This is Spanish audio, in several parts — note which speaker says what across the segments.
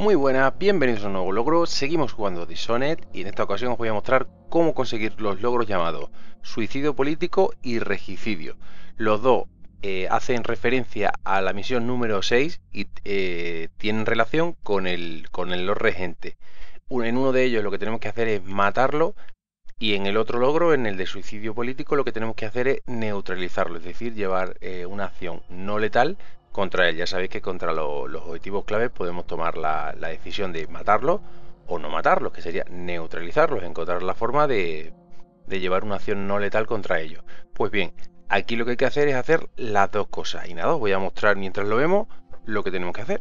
Speaker 1: Muy buenas, bienvenidos a un nuevo logro. Seguimos jugando Dishonored y en esta ocasión os voy a mostrar cómo conseguir los logros llamados suicidio político y regicidio. Los dos hacen referencia a la misión número 6 y tienen relación con el Lord Regente. En uno de ellos lo que tenemos que hacer es matarlo y en el otro logro, en el de suicidio político, lo que tenemos que hacer es neutralizarlo, es decir, llevar una acción no letal contra él. Ya sabéis que contra los objetivos claves podemos tomar la decisión de matarlos o no matarlos, que sería neutralizarlos, encontrar la forma de llevar una acción no letal contra ellos. Pues bien, aquí lo que hay que hacer es hacer las dos cosas. Y nada, os voy a mostrar mientras lo vemos lo que tenemos que hacer.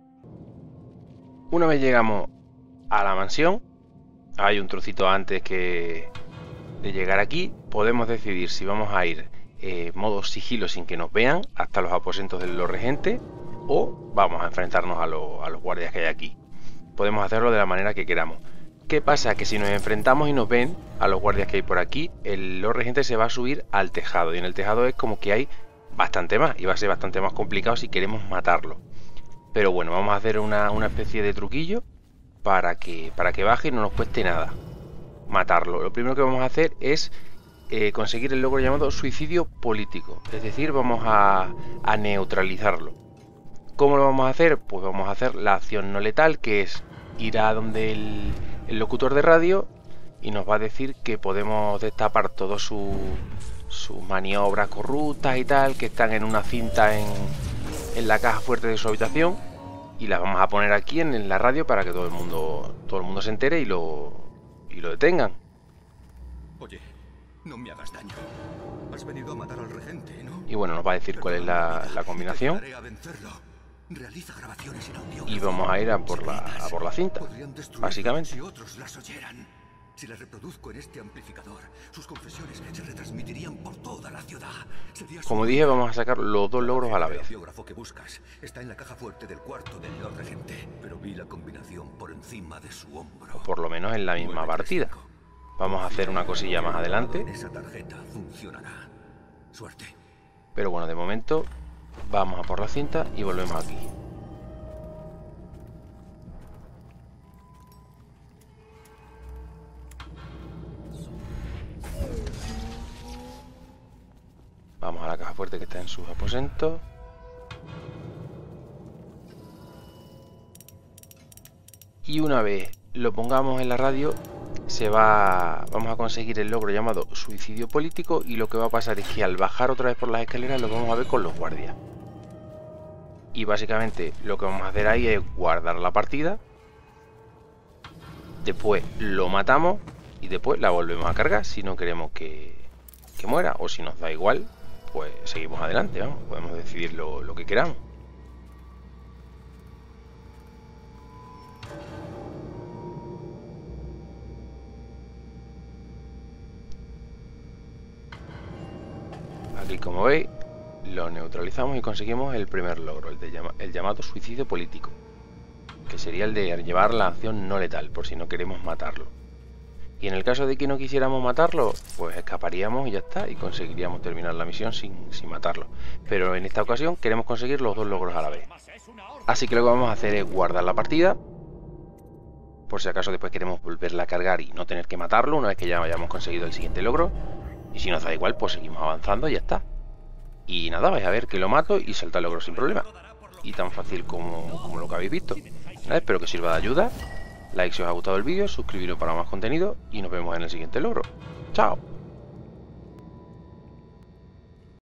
Speaker 1: Una vez llegamos a la mansión, hay un trocito antes de llegar aquí, podemos decidir si vamos a ir modo sigilo sin que nos vean hasta los aposentos del Lord Regente o vamos a enfrentarnos a los guardias que hay aquí. Podemos hacerlo de la manera que queramos. ¿Qué pasa? Que si nos enfrentamos y nos ven a los guardias que hay por aquí, el Lord Regente se va a subir al tejado y en el tejado es como que hay bastante más y va a ser bastante más complicado si queremos matarlo. Pero bueno, vamos a hacer una especie de truquillo para que baje y no nos cueste nada matarlo. Lo primero que vamos a hacer es conseguir el logro llamado suicidio político, es decir, vamos a neutralizarlo. ¿Cómo lo vamos a hacer? Pues vamos a hacer la acción no letal, que es ir a donde el locutor de radio y nos va a decir que podemos destapar todas sus maniobras corruptas y tal, que están en una cinta en la caja fuerte de su habitación, y las vamos a poner aquí en la radio para que todo el mundo se entere y lo detengan.
Speaker 2: Oye, no me hagas daño. Has venido a matar al regente, ¿no?
Speaker 1: Y bueno, nos va a decir cuál es la combinación.
Speaker 2: Realiza grabaciones en audio.
Speaker 1: Y vamos a ir a por la cinta, básicamente.
Speaker 2: Si otros las oyeran. Si las reproduzco en este amplificador, sus confesiones se retransmitirían por toda la ciudad.
Speaker 1: Como dije, vamos a sacar los dos logros a la vez.
Speaker 2: El biógrafo que buscas está en la caja fuerte del cuarto del Lord Regente, pero vi la combinación por encima de su hombro.
Speaker 1: O por lo menos en la misma partida. Vamos a hacer una cosilla más adelante.
Speaker 2: Esa tarjeta funcionará. Suerte.
Speaker 1: Pero bueno, de momento vamos a por la cinta y volvemos aquí. Vamos a la caja fuerte que está en sus aposentos. Y una vez lo pongamos en la radio, vamos a conseguir el logro llamado suicidio político, y lo que va a pasar es que al bajar otra vez por las escaleras lo vamos a ver con los guardias. Y básicamente lo que vamos a hacer ahí es guardar la partida, después lo matamos y después la volvemos a cargar si no queremos que muera, o si nos da igual, pues seguimos adelante, vamos, podemos decidir lo que queramos. Aquí, como veis, lo neutralizamos y conseguimos el primer logro, el llamado suicidio político, que sería el de llevar la acción no letal, por si no queremos matarlo. Y en el caso de que no quisiéramos matarlo, pues escaparíamos y ya está, y conseguiríamos terminar la misión sin matarlo. Pero en esta ocasión queremos conseguir los dos logros a la vez. Así que lo que vamos a hacer es guardar la partida, por si acaso después queremos volverla a cargar y no tener que matarlo una vez que ya hayamos conseguido el siguiente logro. Y si nos da igual, pues seguimos avanzando y ya está. Y nada, vais a ver que lo mato y salta el logro sin problema. Y tan fácil como lo que habéis visto. Nada, espero que sirva de ayuda. Like si os ha gustado el vídeo, suscribiros para más contenido y nos vemos en el siguiente logro. ¡Chao!